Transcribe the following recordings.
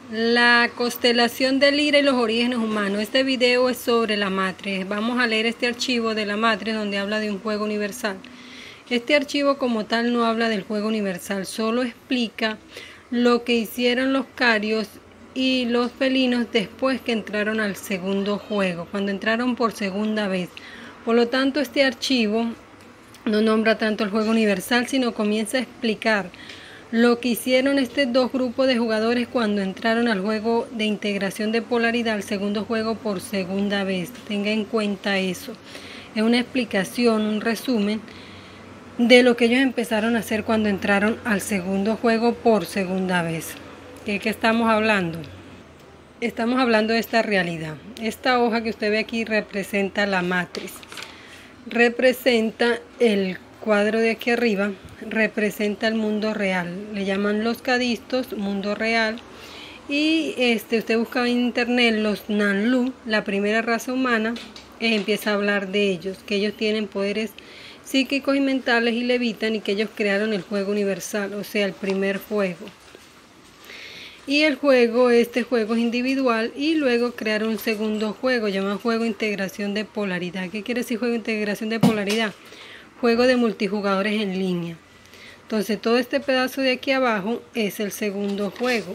La constelación de Lira y los orígenes humanos. Este video es sobre la matriz. Vamos a leer este archivo de la matriz donde habla de un juego universal. Este archivo como tal no habla del juego universal, solo explica lo que hicieron los carios y los felinos después que entraron al segundo juego, cuando entraron por segunda vez. Por lo tanto, este archivo no nombra tanto el juego universal, sino comienza a explicar lo que hicieron estos dos grupos de jugadores cuando entraron al juego de integración de polaridad, al segundo juego por segunda vez. Tenga en cuenta eso. Es una explicación, un resumen de lo que ellos empezaron a hacer cuando entraron al segundo juego por segunda vez. ¿De qué estamos hablando? Estamos hablando de esta realidad. Esta hoja que usted ve aquí representa la matriz. Representa el cuadro de aquí arriba, representa el mundo real. Le llaman los cadistos, mundo real. Y usted busca en internet los Nanlu, la primera raza humana, empieza a hablar de ellos, que ellos tienen poderes psíquicos y mentales y levitan, y que ellos crearon el juego universal, o sea, el primer juego. Y el juego, este juego es individual, y luego crearon un segundo juego llamado juego de integración de polaridad. ¿Qué quiere decir juego de integración de polaridad? Juego de multijugadores en línea. Entonces todo este pedazo de aquí abajo es el segundo juego.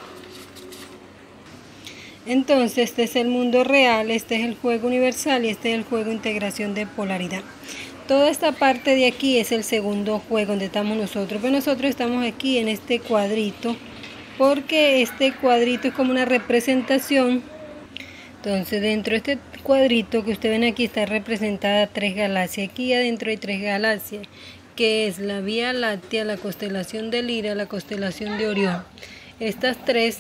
Entonces este es el mundo real, este es el juego universal y este es el juego de integración de polaridad. Toda esta parte de aquí es el segundo juego donde estamos nosotros, pero nosotros estamos aquí en este cuadrito porque este cuadrito es como una representación. Entonces dentro de este cuadrito que ustedes ven aquí está representada 3 galaxias. Aquí adentro hay 3 galaxias, que es la Vía Láctea, la constelación de Lira, la constelación de Orión. Estas tres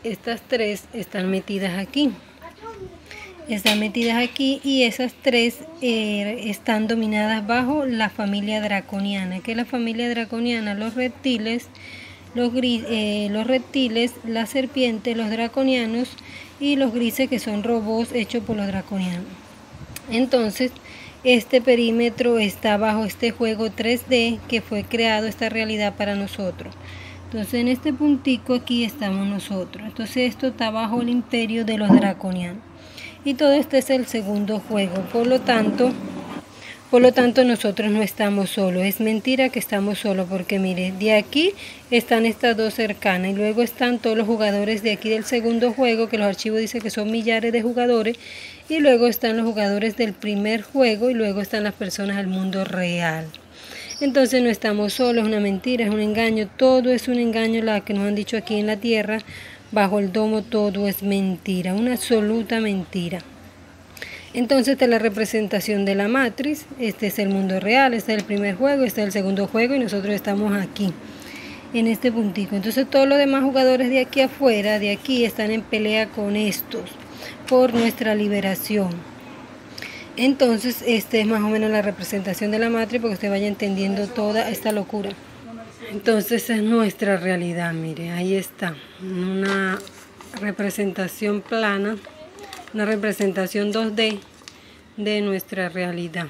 están metidas aquí. Están metidas aquí y esas 3 están dominadas bajo la familia draconiana. ¿Qué es la familia draconiana? Los reptiles, los reptiles, las serpientes, los draconianos y los grises, que son robots hechos por los draconianos. Entonces, este perímetro está bajo este juego 3D que fue creado, esta realidad para nosotros. Entonces, en este puntico aquí estamos nosotros. Entonces, esto está bajo el imperio de los draconianos. Y todo este es el segundo juego. Por lo tanto, nosotros no estamos solos. Es mentira que estamos solos, porque mire, de aquí están estas dos cercanas y luego están todos los jugadores de aquí del segundo juego, que los archivos dicen que son millares de jugadores, y luego están los jugadores del primer juego y luego están las personas del mundo real. Entonces no estamos solos, es una mentira, es un engaño, todo es un engaño, la que nos han dicho aquí en la tierra, bajo el domo todo es mentira, una absoluta mentira. Entonces esta es la representación de la matriz, este es el mundo real, este es el primer juego, este es el segundo juego y nosotros estamos aquí, en este puntico. Entonces todos los demás jugadores de aquí afuera, de aquí, están en pelea con estos, por nuestra liberación. Entonces esta es más o menos la representación de la matriz, para que usted vaya entendiendo toda esta locura. Entonces es nuestra realidad, mire, ahí está, una representación plana, una representación 2D de nuestra realidad.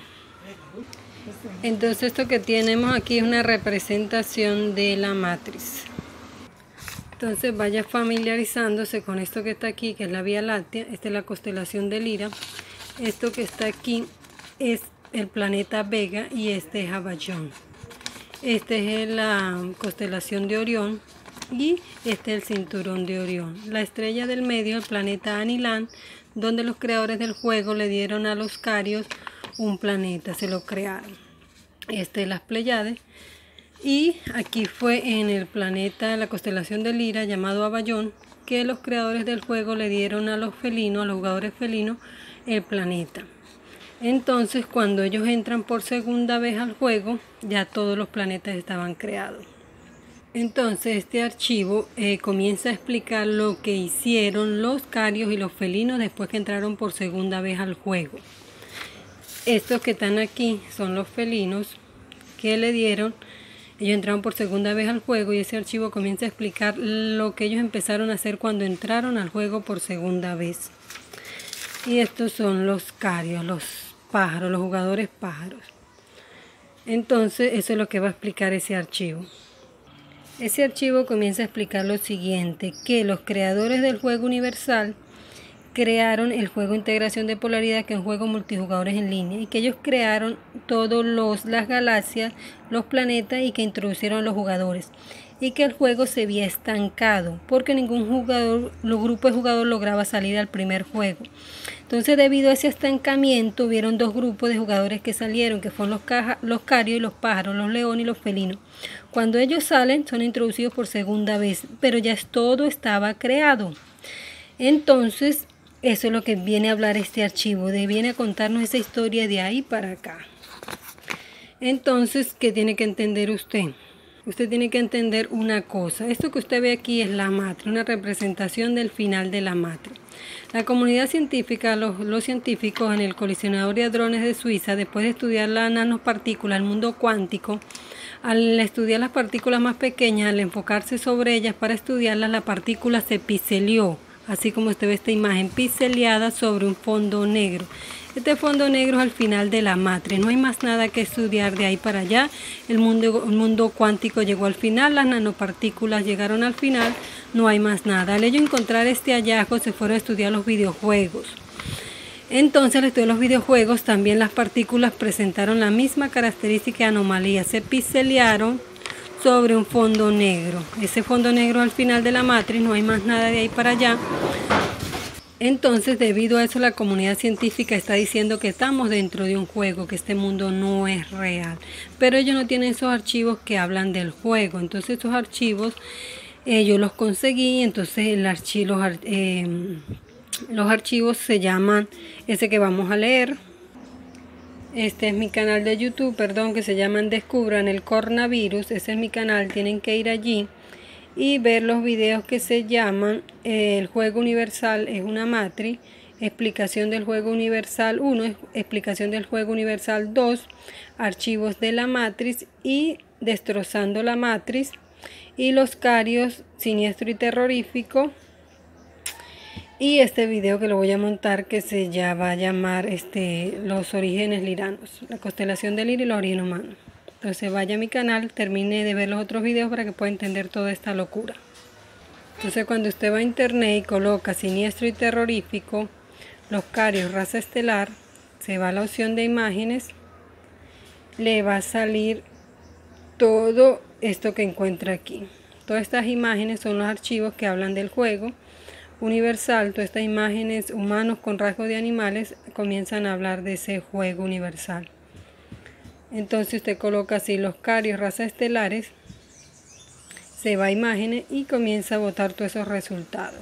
Entonces esto que tenemos aquí es una representación de la matriz. Entonces vaya familiarizándose con esto que está aquí, que es la Vía Láctea. Esta es la constelación de Lira. Esto que está aquí es el planeta Vega y este es Aballón. Este es la constelación de Orión y este es el cinturón de Orión. La estrella del medio, el planeta Anilán, donde los creadores del juego le dieron a los carios un planeta, se lo crearon. Este es las Pléyades. Y aquí fue en el planeta, la constelación de Lira, llamado Aballón, que los creadores del juego le dieron a los felinos, a los jugadores felinos, el planeta. Entonces, cuando ellos entran por segunda vez al juego, ya todos los planetas estaban creados. Entonces, este archivo comienza a explicar lo que hicieron los carios y los felinos después que entraron por segunda vez al juego. Estos que están aquí son los felinos que le dieron. Ellos entraron por segunda vez al juego y ese archivo comienza a explicar lo que ellos empezaron a hacer cuando entraron al juego por segunda vez. Y estos son los carios, los pájaros, los jugadores pájaros. Entonces eso es lo que va a explicar ese archivo. Ese archivo comienza a explicar lo siguiente, que los creadores del juego universal crearon el juego Integración de Polaridad, que es un juego multijugadores en línea, y que ellos crearon todas las galaxias, los planetas, y que introducieron a los jugadores, y que el juego se había estancado porque ningún jugador, los grupos de jugadores lograba salir al primer juego. Entonces, debido a ese estancamiento, hubieron dos grupos de jugadores que salieron, que fueron los carios y los pájaros, los leones y los felinos. Cuando ellos salen, son introducidos por segunda vez, pero ya todo estaba creado. Entonces, eso es lo que viene a hablar este archivo, viene a contarnos esa historia de ahí para acá. Entonces, ¿qué tiene que entender usted? Usted tiene que entender una cosa. Esto que usted ve aquí es la matriz, una representación del final de la matriz. La comunidad científica, los científicos en el colisionador de hadrones de Suiza, después de estudiar las nanopartículas, el mundo cuántico, al estudiar las partículas más pequeñas, al enfocarse sobre ellas para estudiarlas, la partícula se piselió. Así como usted ve esta imagen piseleada sobre un fondo negro. Este fondo negro es al final de la matriz, no hay más nada que estudiar de ahí para allá. El mundo cuántico llegó al final, las nanopartículas llegaron al final, no hay más nada. Al ello encontrar este hallazgo se fueron a estudiar los videojuegos. Entonces, al estudiar los videojuegos, también las partículas presentaron la misma característica y anomalía, se piselearon sobre un fondo negro. Ese fondo negro al final de la matriz, no hay más nada de ahí para allá. Entonces, debido a eso, la comunidad científica está diciendo que estamos dentro de un juego, que este mundo no es real. Pero ellos no tienen esos archivos que hablan del juego. Entonces, esos archivos yo los conseguí. Entonces, los archivos se llaman, ese que vamos a leer. Este es mi canal de YouTube, que se llaman Descubran el Coronavirus. Ese es mi canal, tienen que ir allí y ver los videos que se llaman El Juego Universal es una matriz, Explicación del Juego Universal 1, Explicación del Juego Universal 2, Archivos de la Matriz y Destrozando la Matriz, y Los Carios, Siniestro y Terrorífico. Y este video que lo voy a montar, que va a llamar Los Orígenes Liranos, la constelación de Lira y los orígenes humanos. Entonces vaya a mi canal, termine de ver los otros videos para que pueda entender toda esta locura. Entonces, cuando usted va a internet y coloca Siniestro y Terrorífico, Los Carios, Raza Estelar, se va a la opción de imágenes, le va a salir todo esto que encuentra aquí. Todas estas imágenes son los archivos que hablan del juego universal. Todas estas imágenes, humanos con rasgos de animales, comienzan a hablar de ese juego universal. Entonces usted coloca así Los Carios, Razas Estelares, se va a imágenes y comienza a botar todos esos resultados.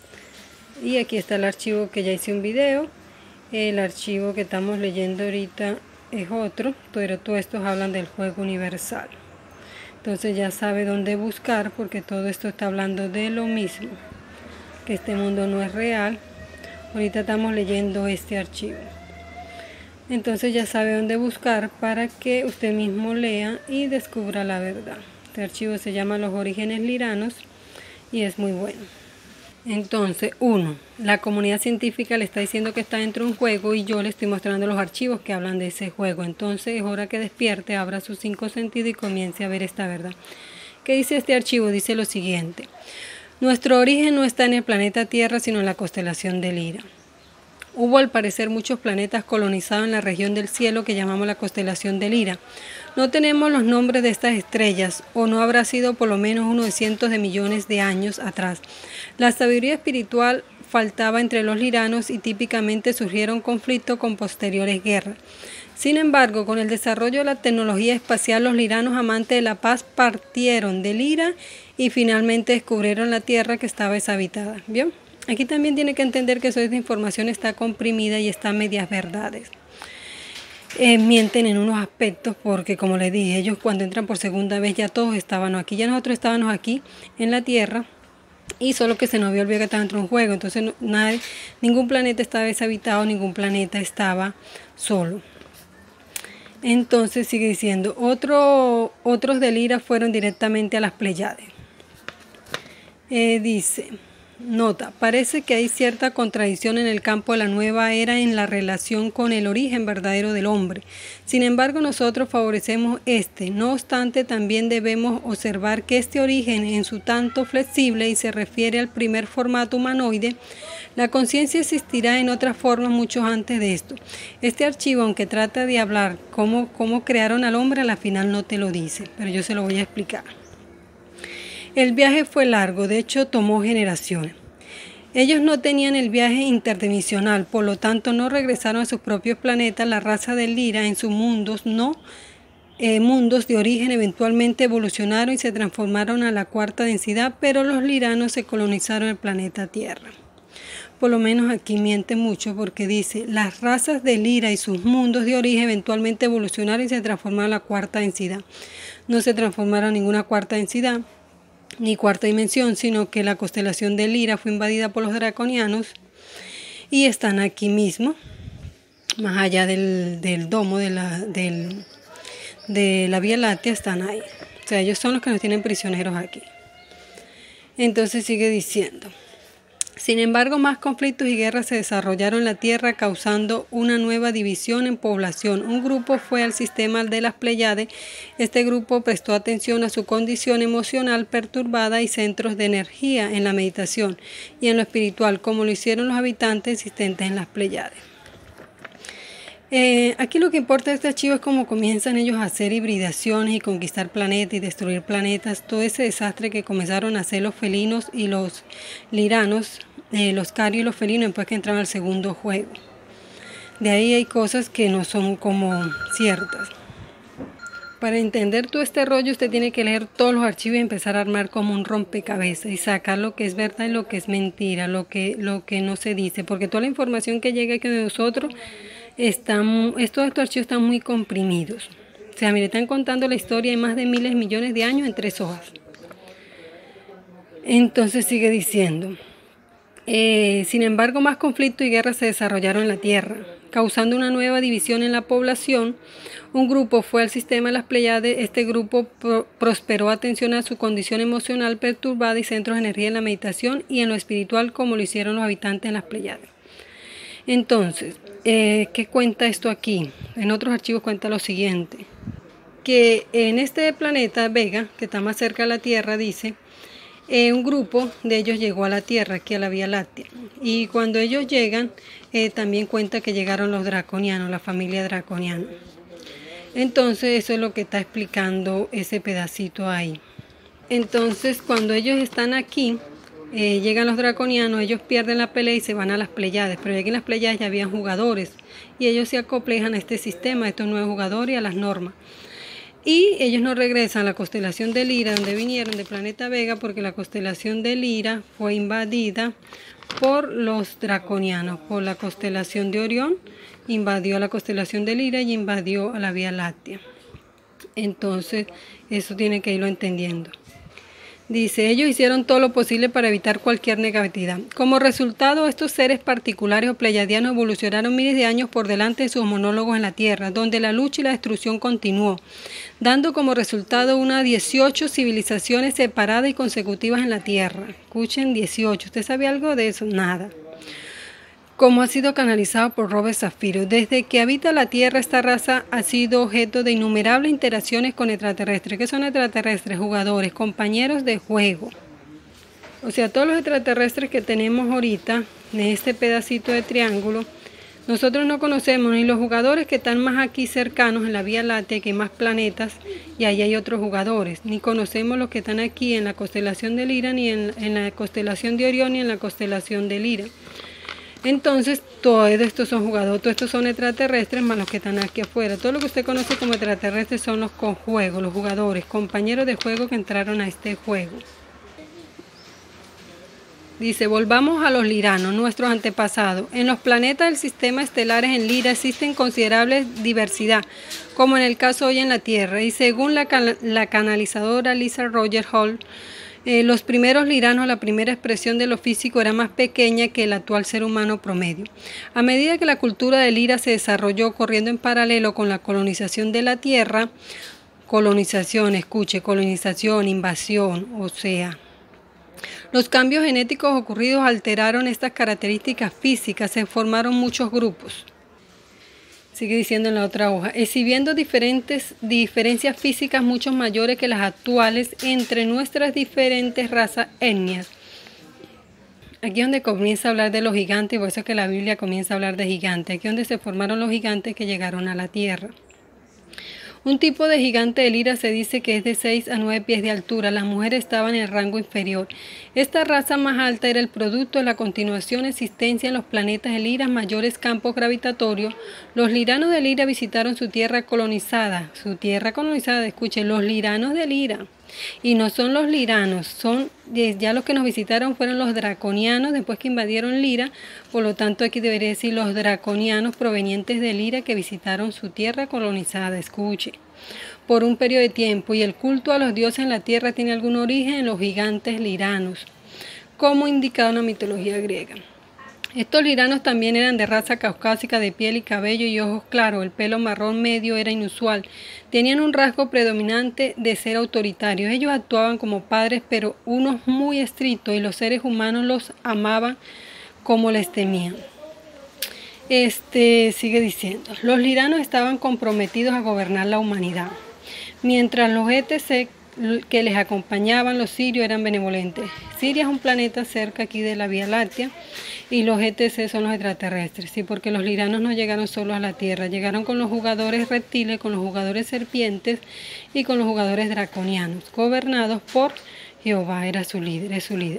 Y aquí está el archivo que ya hice un video. El archivo que estamos leyendo ahorita es otro, pero todos estos hablan del juego universal. Entonces ya sabe dónde buscar, porque todo esto está hablando de lo mismo, que este mundo no es real. Ahorita estamos leyendo este archivo. Entonces ya sabe dónde buscar para que usted mismo lea y descubra la verdad. Este archivo se llama Los Orígenes Liranos y es muy bueno. Entonces, 1. La comunidad científica le está diciendo que está dentro de un juego y yo le estoy mostrando los archivos que hablan de ese juego. Entonces es hora que despierte, abra sus 5 sentidos y comience a ver esta verdad. ¿Qué dice este archivo? Dice lo siguiente: nuestro origen no está en el planeta Tierra, sino en la constelación de Lira. Hubo al parecer muchos planetas colonizados en la región del cielo que llamamos la constelación de Lira. No tenemos los nombres de estas estrellas, o no habrá sido por lo menos unos cientos de millones de años atrás. La sabiduría espiritual faltaba entre los liranos y típicamente surgieron conflictos con posteriores guerras. Sin embargo, con el desarrollo de la tecnología espacial, los liranos amantes de la paz partieron de Lira y finalmente descubrieron la Tierra que estaba deshabitada. ¿Vio? Aquí también tiene que entender que toda esta información está comprimida y está a medias verdades. Mienten en unos aspectos porque, como les dije, ellos cuando entran por segunda vez ya todos estábamos aquí, ya nosotros estábamos aquí en la Tierra y solo que se nos había olvidado que estaba dentro de un juego. Entonces ningún planeta estaba deshabitado, ningún planeta estaba solo. Entonces sigue diciendo, otros de Lira fueron directamente a las Pléyades. Dice, Nota, parece que hay cierta contradicción en el campo de la nueva era en la relación con el origen verdadero del hombre. Sin embargo, nosotros favorecemos este. No obstante, también debemos observar que este origen, en su tanto flexible y se refiere al primer formato humanoide, la conciencia existirá en otras formas mucho antes de esto. Este archivo, aunque trata de hablar cómo crearon al hombre, a la final no te lo dice, pero yo se lo voy a explicar. El viaje fue largo, de hecho tomó generaciones. Ellos no tenían el viaje interdimensional, por lo tanto no regresaron a sus propios planetas. La raza de Lyra en sus mundos mundos de origen eventualmente evolucionaron y se transformaron a la cuarta densidad, pero los liranos se colonizaron el planeta Tierra. Por lo menos aquí miente mucho porque dice, las razas de Lyra y sus mundos de origen eventualmente evolucionaron y se transformaron a la cuarta densidad. No se transformaron a ninguna cuarta densidad ni cuarta dimensión, sino que la constelación de Lyra fue invadida por los draconianos y están aquí mismo, más allá del domo de la Vía Láctea, están ahí. O sea, ellos son los que nos tienen prisioneros aquí. Entonces sigue diciendo. Sin embargo, más conflictos y guerras se desarrollaron en la Tierra, causando una nueva división en población. Un grupo fue al sistema de las Pléyades. Este grupo prestó atención a su condición emocional perturbada y centros de energía en la meditación y en lo espiritual, como lo hicieron los habitantes existentes en las Pléyades. Aquí lo que importa de este archivo es cómo comienzan ellos a hacer hibridaciones y conquistar planetas y destruir planetas. Todo ese desastre que comenzaron a hacer los felinos y los liranos, los carios y los felinos, después que entraron al segundo juego. De ahí hay cosas que no son como ciertas. Para entender todo este rollo usted tiene que leer todos los archivos y empezar a armar como un rompecabezas y sacar lo que es verdad y lo que es mentira, lo que no se dice, porque toda la información que llega aquí de nosotros estos archivos están muy comprimidos. O sea, mire, están contando la historia de más de miles, millones de años en 3 hojas. Entonces sigue diciendo, sin embargo, más conflictos y guerras se desarrollaron en la Tierra, causando una nueva división en la población. Un grupo fue al sistema de las Pléyades. Este grupo prosperó atención a su condición emocional perturbada y centros de energía en la meditación y en lo espiritual, como lo hicieron los habitantes en las Pléyades. Entonces, ¿qué cuenta esto aquí? En otros archivos cuenta lo siguiente, que en este planeta Vega, que está más cerca de la Tierra, dice, un grupo de ellos llegó a la Tierra, aquí a la Vía Láctea, y cuando ellos llegan, también cuenta que llegaron los draconianos, la familia draconiana. Entonces, eso es lo que está explicando ese pedacito ahí. Entonces, cuando ellos están aquí, llegan los draconianos, ellos pierden la pelea y se van a las Pléyades, pero aquí en las Pléyades ya habían jugadores y ellos se acoplejan a este sistema, a estos nuevos jugadores y a las normas. Y ellos no regresan a la constelación de Lyra, donde vinieron, de planeta Vega, porque la constelación de Lyra fue invadida por los draconianos, por la constelación de Orión, invadió a la constelación de Lyra y invadió a la Vía Láctea. Entonces, eso tiene que irlo entendiendo. Dice, ellos hicieron todo lo posible para evitar cualquier negatividad. Como resultado, estos seres particulares o pleyadianos evolucionaron miles de años por delante de sus monólogos en la Tierra, donde la lucha y la destrucción continuó, dando como resultado unas 18 civilizaciones separadas y consecutivas en la Tierra. Escuchen, 18. ¿Usted sabe algo de eso? Nada. Como ha sido canalizado por Robert Zafiro. Desde que habita la Tierra, esta raza ha sido objeto de innumerables interacciones con extraterrestres. ¿Qué son extraterrestres? Jugadores, compañeros de juego. O sea, todos los extraterrestres que tenemos ahorita, en este pedacito de triángulo, nosotros no conocemos ni los jugadores que están más aquí cercanos en la Vía Láctea, que hay más planetas, y ahí hay otros jugadores. Ni conocemos los que están aquí en la constelación de Lyra, ni en la constelación de Orión, ni en la constelación de Lyra. Entonces, todos estos son jugadores, todos estos son extraterrestres, más los que están aquí afuera. Todo lo que usted conoce como extraterrestres son los con juego, los jugadores, compañeros de juego que entraron a este juego. Dice, volvamos a los liranos, nuestros antepasados. En los planetas del sistema estelares en Lyra existen considerables diversidad, como en el caso hoy en la Tierra. Y según la canalizadora Lisa Rogers Hall, los primeros liranos, la primera expresión de lo físico era más pequeña que el actual ser humano promedio. A medida que la cultura de Lyra se desarrolló corriendo en paralelo con la colonización de la Tierra, colonización, invasión, o sea, Los cambios genéticos ocurridos alteraron estas características físicas, se formaron muchos grupos. Sigue diciendo en la otra hoja, exhibiendo diferencias físicas mucho mayores que las actuales entre nuestras diferentes razas étnicas. Aquí es donde comienza a hablar de los gigantes, y por eso es que la Biblia comienza a hablar de gigantes. Aquí es donde se formaron los gigantes que llegaron a la tierra. Un tipo de gigante de Lira se dice que es de 6 a 9 pies de altura. Las mujeres estaban en el rango inferior. Esta raza más alta era el producto de la continuación existencia en los planetas de Lira, mayores campos gravitatorios. Los liranos de Lira visitaron su tierra colonizada. Escuchen, los liranos de Lira. Y no son los liranos, son ya los que nos visitaron fueron los draconianos después que invadieron Lira, por lo tanto aquí debería decir los draconianos provenientes de Lira que visitaron su tierra colonizada, escuche, por un periodo de tiempo, y el culto a los dioses en la tierra tiene algún origen en los gigantes liranos, como indicado en la mitología griega. Estos liranos también eran de raza caucásica, de piel y cabello y ojos claros. El pelo marrón medio era inusual. Tenían un rasgo predominante de ser autoritarios. Ellos actuaban como padres, pero unos muy estrictos, y los seres humanos los amaban como les temían. Sigue diciendo, los liranos estaban comprometidos a gobernar la humanidad, mientras los ETC que les acompañaban, los sirios, eran benevolentes. Siria es un planeta cerca aquí de la Vía Láctea, y los ETC son los extraterrestres, sí, porque los liranos no llegaron solos a la Tierra, llegaron con los jugadores reptiles, con los jugadores serpientes y con los jugadores draconianos, gobernados por Jehová, es su líder.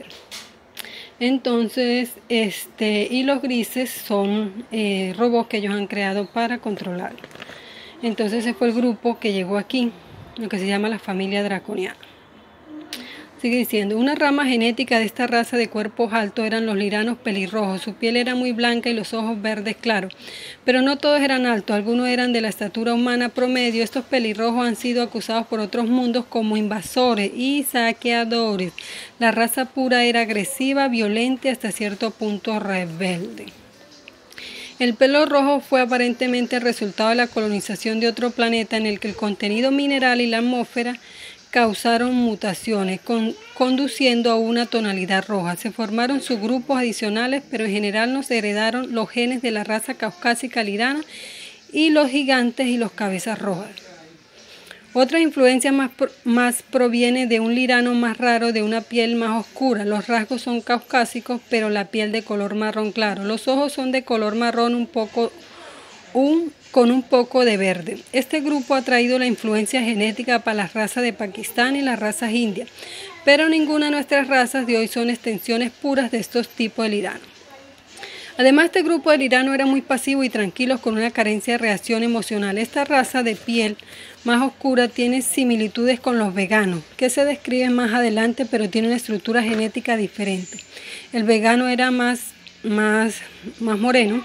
Entonces, y los grises son robots que ellos han creado para controlar. Entonces ese fue el grupo que llegó aquí, lo que se llama la familia draconiana. Sigue diciendo, una rama genética de esta raza de cuerpos altos eran los liranos pelirrojos. Su piel era muy blanca y los ojos verdes claros. Pero no todos eran altos, algunos eran de la estatura humana promedio. Estos pelirrojos han sido acusados por otros mundos como invasores y saqueadores. La raza pura era agresiva, violenta y hasta cierto punto rebelde. El pelo rojo fue aparentemente el resultado de la colonización de otro planeta en el que el contenido mineral y la atmósfera causaron mutaciones, conduciendo a una tonalidad roja. Se formaron subgrupos adicionales, pero en general no se heredaron los genes de la raza caucásica lirana y los gigantes y los cabezas rojas. Otra influencia más proviene de un lirano más raro, de una piel más oscura. Los rasgos son caucásicos, pero la piel de color marrón claro. Los ojos son de color marrón con un poco de verde. Este grupo ha traído la influencia genética para las razas de Pakistán y las razas indias, pero ninguna de nuestras razas de hoy son extensiones puras de estos tipos de liranos. Además, este grupo de liranos era muy pasivo y tranquilos, con una carencia de reacción emocional. Esta raza de piel más oscura tiene similitudes con los veganos, que se describen más adelante, pero tiene una estructura genética diferente. El vegano era más moreno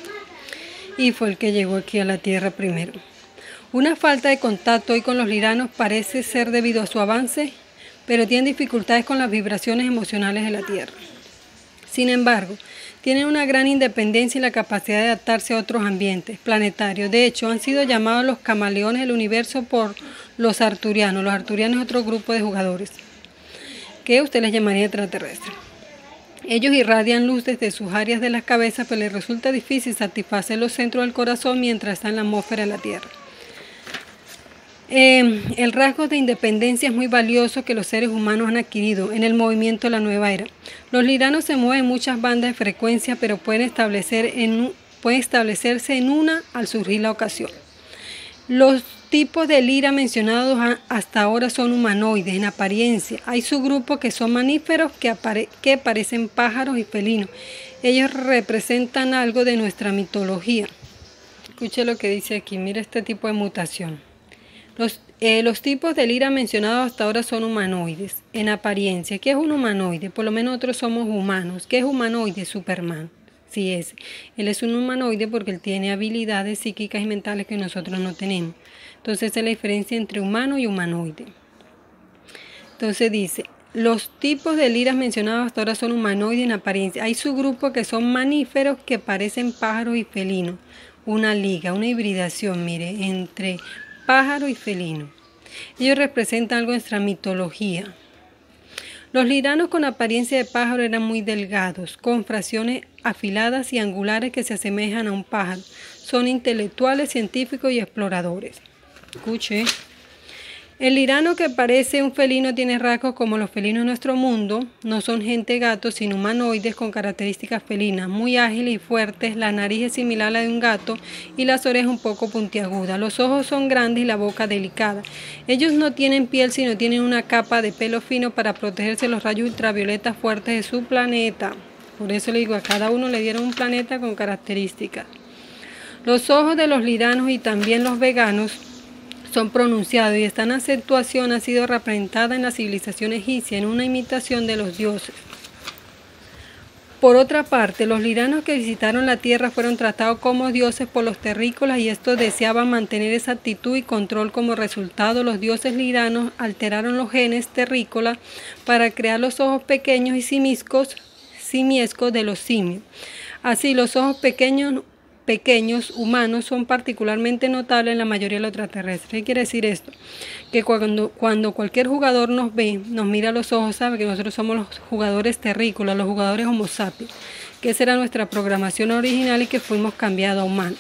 y fue el que llegó aquí a la Tierra primero. Una falta de contacto hoy con los liranos parece ser debido a su avance, pero tienen dificultades con las vibraciones emocionales de la Tierra. Sin embargo, tienen una gran independencia y la capacidad de adaptarse a otros ambientes planetarios. De hecho, han sido llamados los camaleones del universo por los arturianos. Los arturianos es otro grupo de jugadores que usted les llamaría extraterrestres. Ellos irradian luz desde sus áreas de las cabezas, pero les resulta difícil satisfacer los centros del corazón mientras está en la atmósfera de la Tierra. El rasgo de independencia es muy valioso que los seres humanos han adquirido en el movimiento de la nueva era. Los liranos se mueven en muchas bandas de frecuencia, pero pueden establecerse en una al surgir la ocasión. Los tipos de lira mencionados hasta ahora son humanoides en apariencia. Hay subgrupos que son mamíferos que parecen pájaros y felinos. Ellos representan algo de nuestra mitología. Escuche lo que dice aquí, mira este tipo de mutación. Los tipos de lira mencionados hasta ahora son humanoides en apariencia. ¿Qué es un humanoide? Por lo menos nosotros somos humanos. ¿Qué es humanoide? Superman. Sí, él es un humanoide porque él tiene habilidades psíquicas y mentales que nosotros no tenemos. Entonces esa es la diferencia entre humano y humanoide. Entonces dice, los tipos de liras mencionados hasta ahora son humanoides en apariencia. Hay subgrupos que son mamíferos que parecen pájaros y felinos. Una liga, una hibridación, mire, entre pájaro y felino. Ellos representan algo de nuestra mitología. Los liranos con apariencia de pájaro eran muy delgados, con fracciones afiladas y angulares que se asemejan a un pájaro. Son intelectuales, científicos y exploradores. Escuche. El lirano que parece un felino tiene rasgos como los felinos de nuestro mundo. No son gente gato, sino humanoides con características felinas, muy ágiles y fuertes. La nariz es similar a la de un gato y las orejas un poco puntiagudas. Los ojos son grandes y la boca delicada. Ellos no tienen piel, sino tienen una capa de pelo fino para protegerse de los rayos ultravioletas fuertes de su planeta. Por eso le digo, a cada uno le dieron un planeta con características. Los ojos de los liranos y también los veganos son pronunciados y esta acentuación ha sido representada en la civilización egipcia en una imitación de los dioses. Por otra parte, los liranos que visitaron la tierra fueron tratados como dioses por los terrícolas y estos deseaban mantener esa actitud y control. Como resultado, los dioses liranos alteraron los genes terrícolas para crear los ojos pequeños y simiescos de los simios. Así, los ojos pequeños humanos son particularmente notables en la mayoría de los extraterrestres. ¿Qué quiere decir esto? Que cuando cualquier jugador nos ve, nos mira a los ojos, sabe que nosotros somos los jugadores terrícolas, los jugadores Homo sapiens, que esa era nuestra programación original y que fuimos cambiados a humanos.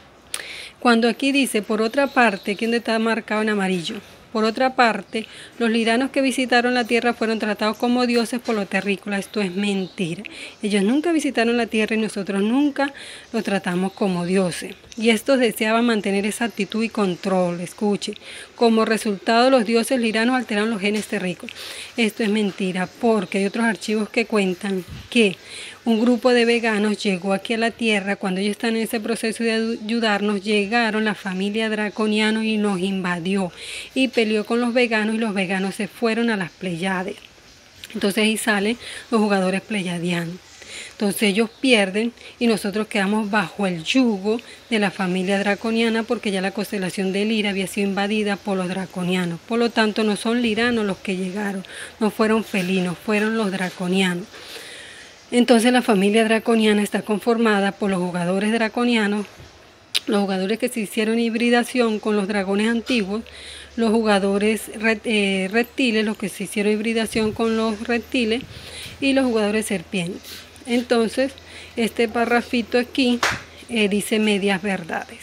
Cuando aquí dice, por otra parte, aquí donde está marcado en amarillo, por otra parte, los liranos que visitaron la tierra fueron tratados como dioses por los terrícolas. Esto es mentira. Ellos nunca visitaron la tierra y nosotros nunca los tratamos como dioses. Y estos deseaban mantener esa actitud y control. Escuche, como resultado los dioses liranos alteraron los genes terrícolas. Esto es mentira porque hay otros archivos que cuentan que un grupo de veganos llegó aquí a la Tierra. Cuando ellos están en ese proceso de ayudarnos, llegaron la familia draconiana y nos invadió y peleó con los veganos y los veganos se fueron a las Pleiades. Entonces ahí salen los jugadores pleiadianos. Entonces ellos pierden y nosotros quedamos bajo el yugo de la familia draconiana porque ya la constelación de Lira había sido invadida por los draconianos. Por lo tanto no son liranos los que llegaron, no fueron felinos, fueron los draconianos. Entonces la familia draconiana está conformada por los jugadores draconianos, los jugadores que se hicieron hibridación con los dragones antiguos, los jugadores reptiles, los que se hicieron hibridación con los reptiles y los jugadores serpientes. Entonces este parrafito aquí dice medias verdades.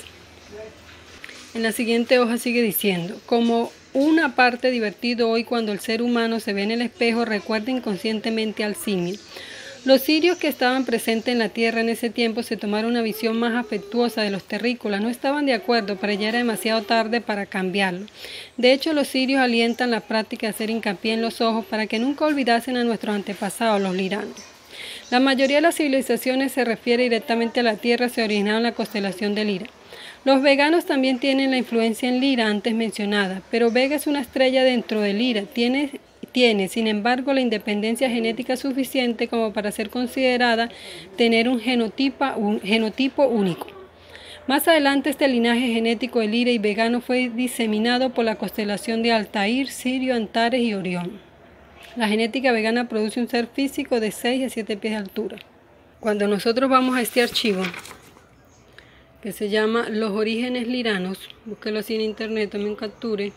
En la siguiente hoja sigue diciendo, como una parte divertido hoy cuando el ser humano se ve en el espejo, recuerda inconscientemente al simio. Los sirios que estaban presentes en la tierra en ese tiempo se tomaron una visión más afectuosa de los terrícolas. No estaban de acuerdo, pero ya era demasiado tarde para cambiarlo. De hecho, los sirios alientan la práctica de hacer hincapié en los ojos para que nunca olvidasen a nuestros antepasados, los liranos. La mayoría de las civilizaciones se refiere directamente a la tierra, se originaron en la constelación de Lira. Los veganos también tienen la influencia en Lira antes mencionada, pero Vega es una estrella dentro de Lira. Tiene, sin embargo, la independencia genética suficiente como para ser considerada tener un genotipo único. Más adelante, este linaje genético de Lira y vegano fue diseminado por la constelación de Altair, Sirio, Antares y Orión. La genética vegana produce un ser físico de 6 a 7 pies de altura. Cuando nosotros vamos a este archivo, que se llama Los orígenes liranos, búsquelo así en internet, también capture,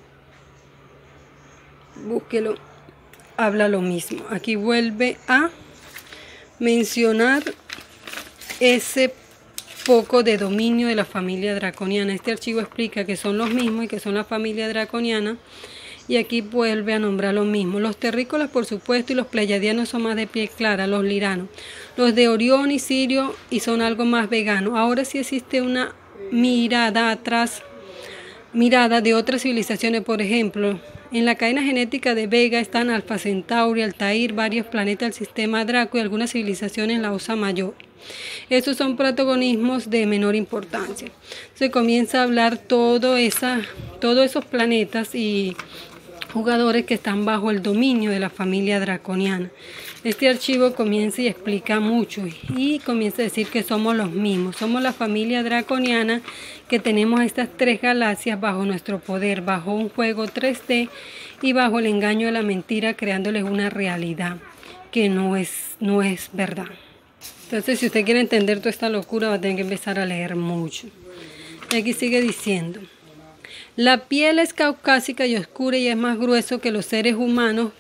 búsquelo. Habla lo mismo. Aquí vuelve a mencionar ese poco de dominio de la familia draconiana. Este archivo explica que son los mismos y que son la familia draconiana. Y aquí vuelve a nombrar lo mismo. Los terrícolas, por supuesto, y los pleiadianos son más de piel clara, los liranos. Los de Orión y Sirio y son algo más veganos. Ahora sí existe una mirada de otras civilizaciones, por ejemplo. En la cadena genética de Vega están Alfa Centauri, Altair, varios planetas del sistema Draco y algunas civilizaciones en la Osa Mayor. Estos son protagonismos de menor importancia. Se comienza a hablar todos esos planetas y jugadores que están bajo el dominio de la familia draconiana. Este archivo comienza y explica mucho y comienza a decir que somos los mismos. Somos la familia draconiana que tenemos estas 3 galaxias bajo nuestro poder, bajo un juego 3D y bajo el engaño de la mentira, creándoles una realidad que no es verdad. Entonces, si usted quiere entender toda esta locura, va a tener que empezar a leer mucho. Y aquí sigue diciendo, la piel es caucásica y oscura y es más grueso que los seres humanos,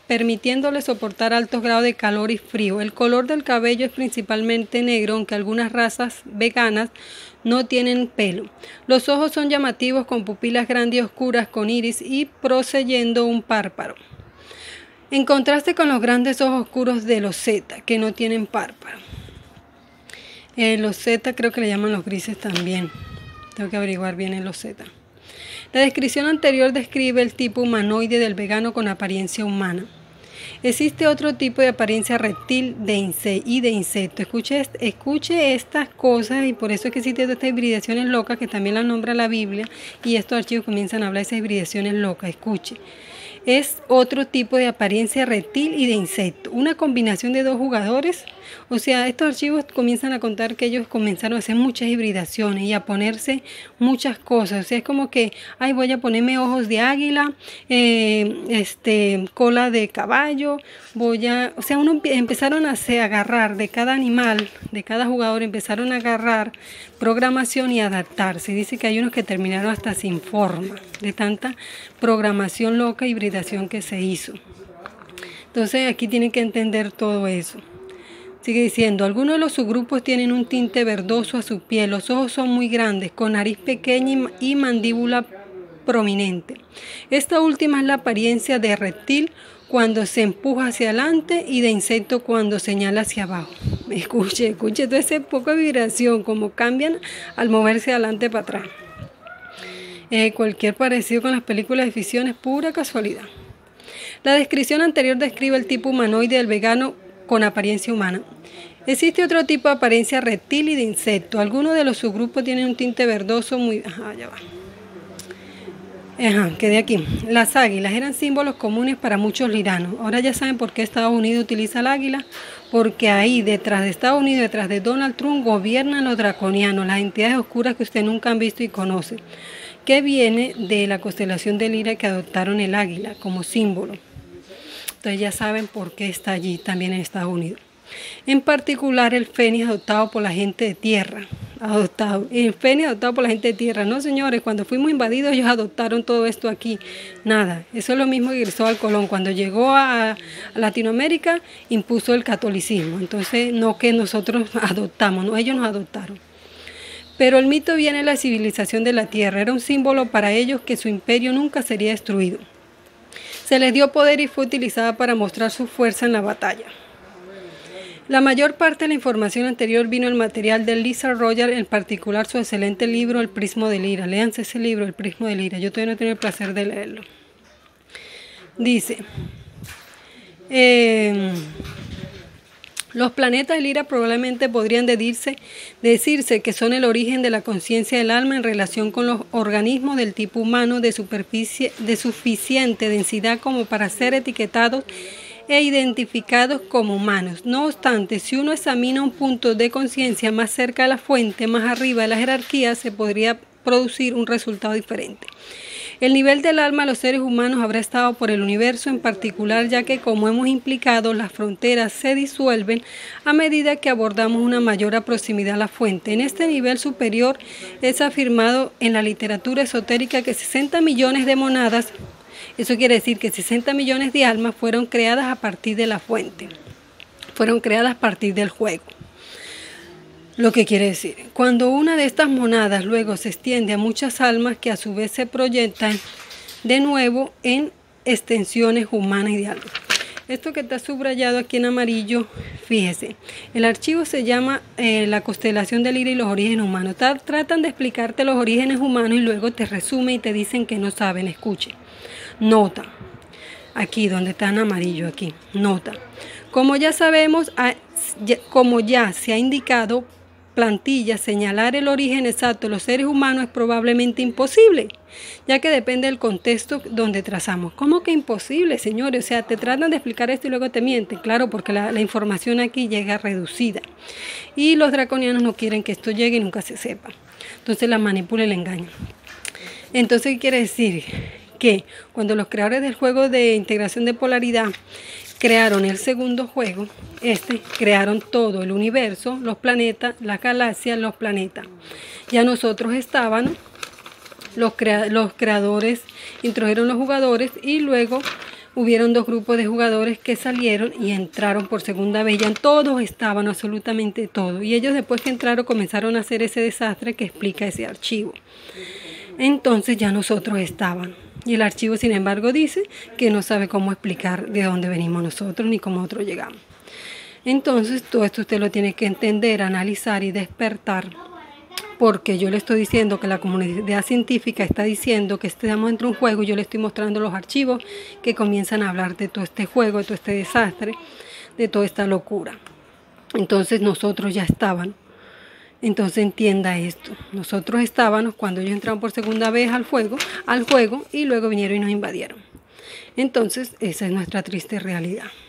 permitiéndole soportar altos grados de calor y frío. El color del cabello es principalmente negro, aunque algunas razas veganas no tienen pelo. Los ojos son llamativos con pupilas grandes y oscuras con iris y procediendo un párpado. En contraste con los grandes ojos oscuros de los zeta, que no tienen párpado. Los zeta creo que le llaman los grises también. Tengo que averiguar bien en los zeta. La descripción anterior describe el tipo humanoide del vegano con apariencia humana. Existe otro tipo de apariencia reptil y de insecto. Escuche estas cosas y por eso es que existen estas hibridaciones locas que también las nombra la Biblia y estos archivos comienzan a hablar de esas hibridaciones locas. Escuche. Es otro tipo de apariencia reptil y de insecto. Una combinación de dos jugadores. O sea, estos archivos comienzan a contar que ellos comenzaron a hacer muchas hibridaciones y a ponerse muchas cosas. O sea, es como que, ay, voy a ponerme ojos de águila, cola de caballo, empezaron a agarrar de cada animal, de cada jugador, empezaron a agarrar programación y adaptarse. Dice que hay unos que terminaron hasta sin forma, de tanta programación loca, hibridación que se hizo. Entonces aquí tienen que entender todo eso. Sigue diciendo, algunos de los subgrupos tienen un tinte verdoso a su piel, los ojos son muy grandes, con nariz pequeña y mandíbula prominente. Esta última es la apariencia de reptil cuando se empuja hacia adelante y de insecto cuando señala hacia abajo. Escuche toda esa poca vibración, como cambian al moverse adelante para atrás. Cualquier parecido con las películas de ficción es pura casualidad. La descripción anterior describe el tipo humanoide del vegano con apariencia humana. Existe otro tipo de apariencia reptil y de insecto. Algunos de los subgrupos tienen un tinte verdoso muy... quedé aquí. Las águilas eran símbolos comunes para muchos liranos. Ahora ya saben por qué Estados Unidos utiliza el águila. Porque ahí, detrás de Estados Unidos, detrás de Donald Trump, gobiernan los draconianos, las entidades oscuras que ustedes nunca han visto y conocen. Que viene de la constelación de Lira que adoptaron el águila como símbolo. Entonces ya saben por qué está allí también en Estados Unidos. En particular el fénix adoptado por la gente de tierra. El fénix adoptado por la gente de tierra. No, señores, cuando fuimos invadidos ellos adoptaron todo esto aquí. Nada, eso es lo mismo que Cristóbal Colón. Cuando llegó a Latinoamérica impuso el catolicismo. Entonces no que nosotros adoptamos, no, ellos nos adoptaron. Pero el mito viene de la civilización de la tierra. Era un símbolo para ellos que su imperio nunca sería destruido. Se les dio poder y fue utilizada para mostrar su fuerza en la batalla. La mayor parte de la información anterior vino del material de Lisa Roger, en particular su excelente libro El Prisma de Lira. Léanse ese libro, El Prisma de Lira. Yo todavía no he tenido el placer de leerlo. Dice, los planetas de Lira probablemente podrían decirse que son el origen de la conciencia del alma en relación con los organismos del tipo humano de suficiente densidad como para ser etiquetados e identificados como humanos. No obstante, si uno examina un punto de conciencia más cerca de la fuente, más arriba de la jerarquía, se podría producir un resultado diferente. El nivel del alma de los seres humanos habrá estado por el universo en particular, ya que, como hemos implicado, las fronteras se disuelven a medida que abordamos una mayor proximidad a la fuente. En este nivel superior es afirmado en la literatura esotérica que 60 millones de monadas, eso quiere decir que 60 millones de almas fueron creadas a partir de la fuente, fueron creadas a partir del juego. Lo que quiere decir, cuando una de estas monadas luego se extiende a muchas almas que a su vez se proyectan de nuevo en extensiones humanas y de almas. Esto que está subrayado aquí en amarillo, fíjese, el archivo se llama La constelación de Lira y los orígenes humanos. Tratan de explicarte los orígenes humanos y luego te resumen y te dicen que no saben. Escuche, nota, aquí donde está en amarillo, aquí, nota. Como ya sabemos, como ya se ha indicado, plantilla, señalar el origen exacto de los seres humanos es probablemente imposible, ya que depende del contexto donde trazamos. ¿Cómo que imposible, señores? O sea, te tratan de explicar esto y luego te mienten. Claro, porque la información aquí llega reducida. Y los draconianos no quieren que esto llegue y nunca se sepa. Entonces la manipulan y la engañan. Entonces, ¿qué quiere decir? Que cuando los creadores del juego de integración de polaridad crearon el segundo juego, crearon todo el universo, los planetas, las galaxias, los planetas. Ya nosotros estaban, los creadores introdujeron los jugadores y luego hubieron 2 grupos de jugadores que salieron y entraron por segunda vez. Ya todos estaban, absolutamente todos. Y ellos después que entraron comenzaron a hacer ese desastre que explica ese archivo. Entonces ya nosotros estaban. Y el archivo, sin embargo, dice que no sabe cómo explicar de dónde venimos nosotros ni cómo nosotros llegamos. Entonces todo esto usted lo tiene que entender, analizar y despertar. Porque yo le estoy diciendo que la comunidad científica está diciendo que estamos dentro de un juego y yo le estoy mostrando los archivos que comienzan a hablar de todo este juego, de todo este desastre, de toda esta locura. Entonces nosotros ya estábamos. Entonces entienda esto. Nosotros estábamos cuando ellos entraron por segunda vez al juego y luego vinieron y nos invadieron. Entonces esa es nuestra triste realidad.